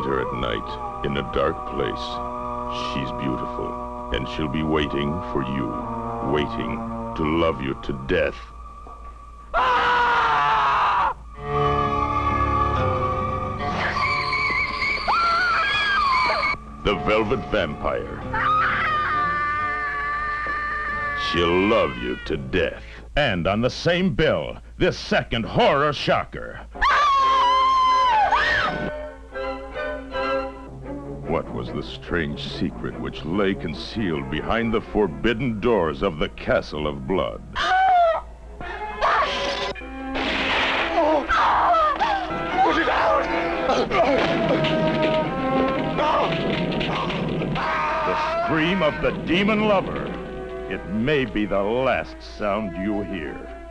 meet her at night in a dark place. She's beautiful, and she'll be waiting for you, waiting to love you to death. The Velvet Vampire. She'll love you to death. And on the same bill, this second horror shocker. What was the strange secret which lay concealed behind the forbidden doors of the Castle of Blood? Put it out! The scream of the demon lover. It may be the last sound you hear.